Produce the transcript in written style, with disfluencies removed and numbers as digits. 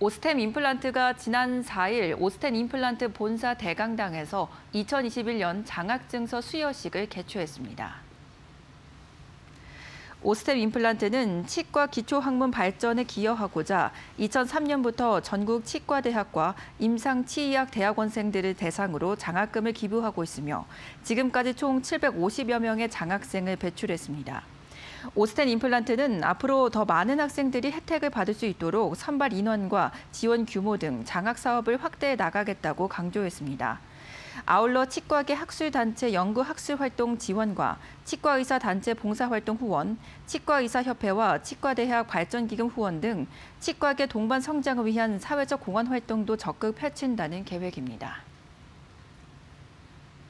오스템 임플란트가 지난 4일 오스템 임플란트 본사 대강당에서 2021년 장학증서 수여식을 개최했습니다. 오스템 임플란트는 치과 기초학문 발전에 기여하고자 2003년부터 전국 치과대학과 임상치의학 대학원생들을 대상으로 장학금을 기부하고 있으며 지금까지 총 750여 명의 장학생을 배출했습니다. 오스템 임플란트는 앞으로 더 많은 학생들이 혜택을 받을 수 있도록 선발 인원과 지원 규모 등 장학 사업을 확대해 나가겠다고 강조했습니다. 아울러 치과계 학술단체 연구학술활동 지원과 치과의사단체 봉사활동 후원, 치과의사협회와 치과대학 발전기금 후원 등 치과계 동반 성장을 위한 사회적 공헌 활동도 적극 펼친다는 계획입니다.